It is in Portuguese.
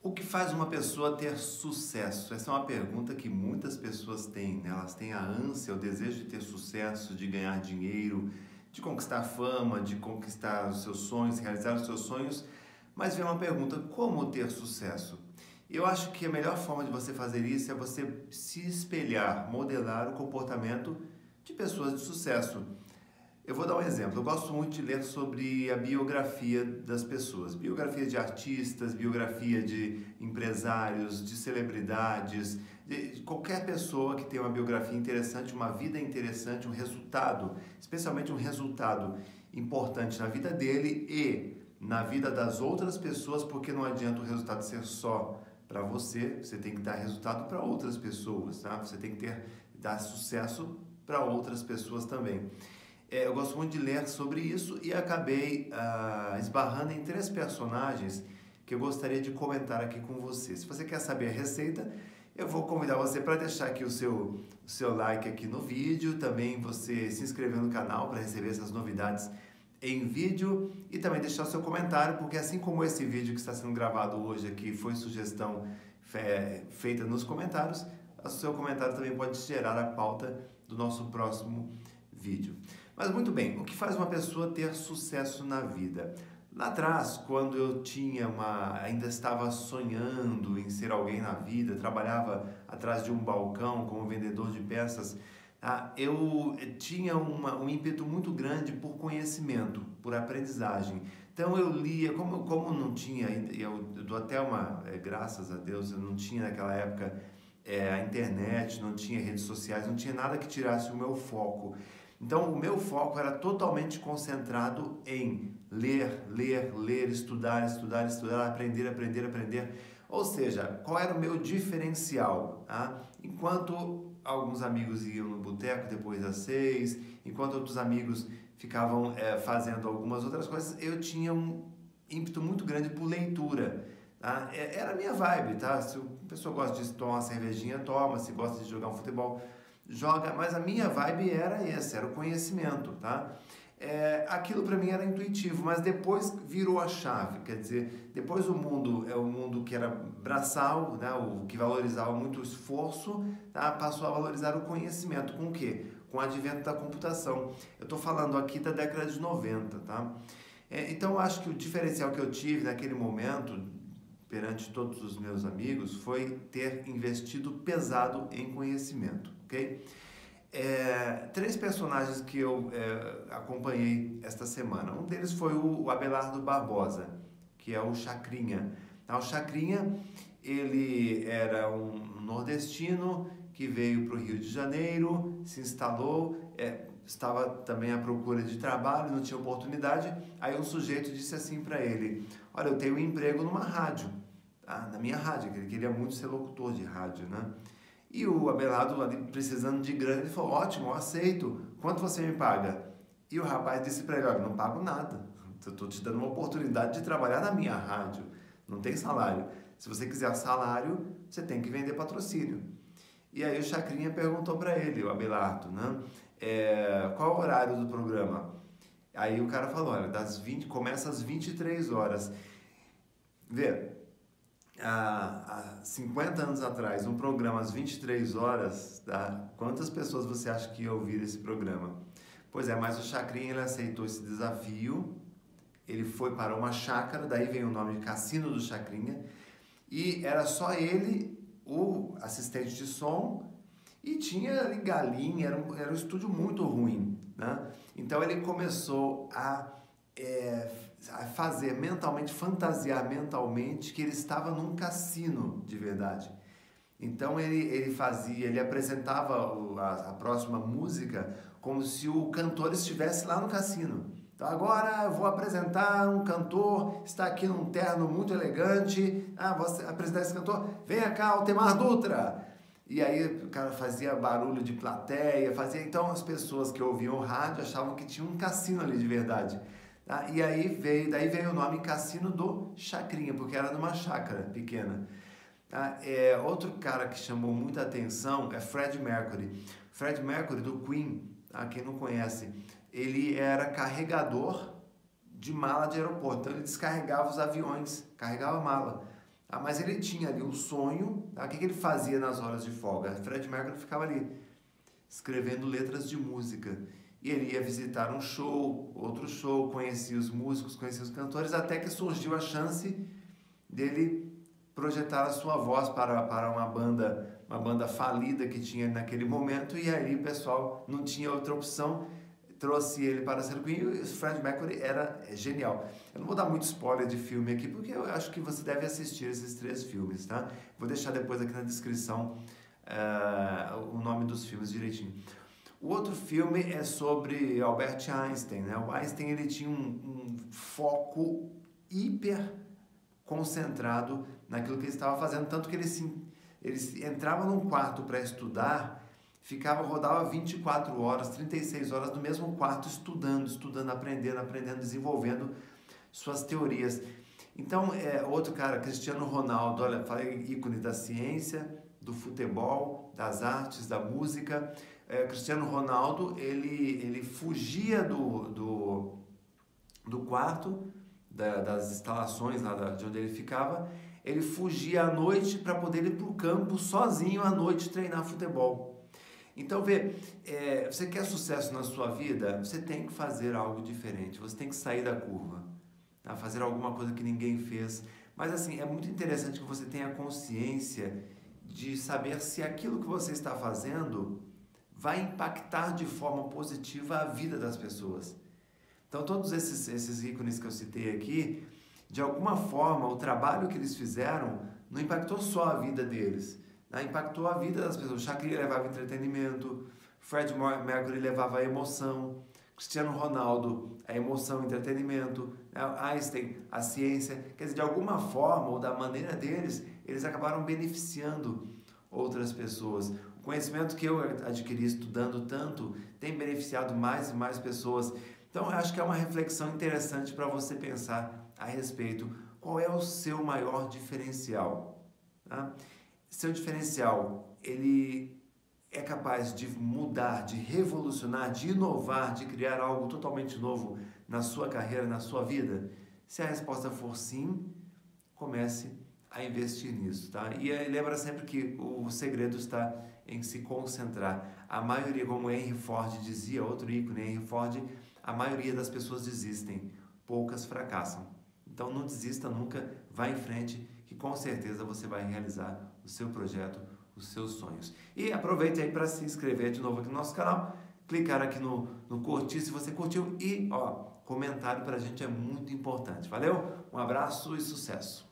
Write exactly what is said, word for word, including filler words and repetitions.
O que faz uma pessoa ter sucesso? Essa é uma pergunta que muitas pessoas têm, né? Elas têm a ânsia, o desejo de ter sucesso, de ganhar dinheiro, de conquistar fama, de conquistar os seus sonhos, realizar os seus sonhos. Mas vem uma pergunta: como ter sucesso? Eu acho que a melhor forma de você fazer isso é você se espelhar, modelar o comportamento de pessoas de sucesso. Eu vou dar um exemplo. Eu gosto muito de ler sobre a biografia das pessoas. Biografia de artistas, biografia de empresários, de celebridades, de qualquer pessoa que tenha uma biografia interessante, uma vida interessante, um resultado, especialmente um resultado importante na vida dele e na vida das outras pessoas, porque não adianta o resultado ser só para você, você tem que dar resultado para outras pessoas, tá? Você tem que ter, dar sucesso para outras pessoas também. É, eu gosto muito de ler sobre isso e acabei ah, esbarrando em três personagens que eu gostaria de comentar aqui com você. Se você quer saber a receita, eu vou convidar você para deixar aqui o seu, o seu like aqui no vídeo, também você se inscrever no canal para receber essas novidades em vídeo e também deixar o seu comentário, porque assim como esse vídeo que está sendo gravado hoje aqui foi sugestão fe feita nos comentários, o seu comentário também pode gerar a pauta do nosso próximo vídeo. Mas muito bem, o que faz uma pessoa ter sucesso na vida? Lá atrás, quando eu tinha uma, ainda estava sonhando em ser alguém na vida, trabalhava atrás de um balcão como vendedor de peças, ah, eu tinha uma, um ímpeto muito grande por conhecimento, por aprendizagem. Então eu lia, como, como não tinha, eu dou até uma, é, graças a Deus, eu não tinha naquela época é, a internet, não tinha redes sociais, não tinha nada que tirasse o meu foco. Então, o meu foco era totalmente concentrado em ler, ler, ler, estudar, estudar, estudar, aprender, aprender, aprender. Ou seja, qual era o meu diferencial? Tá? Enquanto alguns amigos iam no boteco depois das seis, enquanto outros amigos ficavam é, fazendo algumas outras coisas, eu tinha um ímpeto muito grande por leitura. Tá? Era a minha vibe, tá? Se a pessoa gosta de tomar uma cervejinha, toma. Se gosta de jogar um futebol, joga, mas a minha vibe era essa, era o conhecimento, tá? É, aquilo para mim era intuitivo, mas depois virou a chave, quer dizer, depois o mundo é o mundo que era braçal, né, o que valorizava muito o esforço, tá? Passou a valorizar o conhecimento, com o quê? Com o advento da computação. Eu estou falando aqui da década de noventa, tá? É, então eu acho que o diferencial que eu tive naquele momento, perante todos os meus amigos, foi ter investido pesado em conhecimento, ok? É, três personagens que eu é, acompanhei esta semana. Um deles foi o, o Abelardo Barbosa, que é o Chacrinha. O Chacrinha, ele era um nordestino que veio para o Rio de Janeiro, se instalou, é, estava também à procura de trabalho, não tinha oportunidade. Aí um sujeito disse assim para ele: olha, eu tenho um emprego numa rádio, tá? Na minha rádio, que ele queria muito ser locutor de rádio, né? E o Abelardo, ali precisando de grana, ele falou: ótimo, eu aceito, quanto você me paga? E o rapaz disse para ele: olha, não pago nada, eu estou te dando uma oportunidade de trabalhar na minha rádio, não tem salário. Se você quiser salário, você tem que vender patrocínio. E aí o Chacrinha perguntou para ele, o Abelardo, né? É, qual é o horário do programa? Aí o cara falou: olha, das vinte, começa às vinte e três horas. Vê, há cinquenta anos atrás, um programa às vinte e três horas, tá? Quantas pessoas você acha que ia ouvir esse programa? Pois é, mas o Chacrinha, ele aceitou esse desafio, ele foi para uma chácara, daí vem o nome de Cassino do Chacrinha, e era só ele, o assistente de som, e tinha ali galinha, era um, era um estúdio muito ruim, né? Então ele começou a, é, a fazer mentalmente, fantasiar mentalmente que ele estava num cassino de verdade. Então ele, ele fazia, ele apresentava o, a, a próxima música como se o cantor estivesse lá no cassino. Então agora eu vou apresentar um cantor, está aqui num terno muito elegante. Ah, vou apresentar esse cantor, venha cá, Altemar Dutra. E aí o cara fazia barulho de plateia, fazia, então as pessoas que ouviam o rádio achavam que tinha um cassino ali de verdade. Tá? E aí veio, daí veio o nome Cassino do Chacrinha, porque era numa chácara pequena. Tá? É, outro cara que chamou muita atenção é Fred Mercury. Fred Mercury do Queen, tá? Quem não conhece, ele era carregador de mala de aeroporto, então ele descarregava os aviões, carregava mala. Ah, mas ele tinha ali um sonho, tá? O que, que ele fazia nas horas de folga? Fred Mercury ficava ali escrevendo letras de música. E ele ia visitar um show, outro show, conhecia os músicos, conhecia os cantores, até que surgiu a chance dele projetar a sua voz para, para uma banda, uma banda falida que tinha naquele momento, e aí o pessoal não tinha outra opção, trouxe ele para ser Queen, e o Fred Mercury era genial. Eu não vou dar muito spoiler de filme aqui, porque eu acho que você deve assistir esses três filmes, tá? Vou deixar depois aqui na descrição uh, o nome dos filmes direitinho. O outro filme é sobre Albert Einstein, né? O Einstein, ele tinha um, um foco hiper concentrado naquilo que ele estava fazendo, tanto que ele, se, ele entrava num quarto para estudar, ficava, rodava vinte e quatro horas, trinta e seis horas no mesmo quarto estudando, estudando, aprendendo, aprendendo, desenvolvendo suas teorias. Então, é, outro cara, Cristiano Ronaldo, olha, falei ícone da ciência, do futebol, das artes, da música. É, Cristiano Ronaldo, ele, ele fugia do, do, do quarto, da, das instalações lá da, de onde ele ficava, ele fugia à noite para poder ir para o campo sozinho à noite treinar futebol. Então, vê, é, você quer sucesso na sua vida, você tem que fazer algo diferente, você tem que sair da curva, tá? Fazer alguma coisa que ninguém fez. Mas assim, é muito interessante que você tenha consciência de saber se aquilo que você está fazendo vai impactar de forma positiva a vida das pessoas. Então, todos esses, esses ícones que eu citei aqui, de alguma forma, o trabalho que eles fizeram não impactou só a vida deles, né? Impactou a vida das pessoas. Shakira levava entretenimento, Fred Mercury levava a emoção, Cristiano Ronaldo, a emoção, entretenimento, Einstein, a ciência. Quer dizer, de alguma forma ou da maneira deles, eles acabaram beneficiando outras pessoas. O conhecimento que eu adquiri estudando tanto tem beneficiado mais e mais pessoas. Então, eu acho que é uma reflexão interessante para você pensar a respeito. Qual é o seu maior diferencial? Tá? Seu diferencial, ele é capaz de mudar, de revolucionar, de inovar, de criar algo totalmente novo na sua carreira, na sua vida? Se a resposta for sim, comece a investir nisso, tá? E lembra sempre que o segredo está em se concentrar. A maioria, como Henry Ford dizia, outro ícone, Henry Ford, a maioria das pessoas desistem, poucas fracassam. Então não desista nunca, vá em frente, que com certeza você vai realizar o seu projeto, os seus sonhos. E aproveite aí para se inscrever de novo aqui no nosso canal, clicar aqui no, no curtir se você curtiu e, ó, comentário para a gente é muito importante. Valeu? Um abraço e sucesso!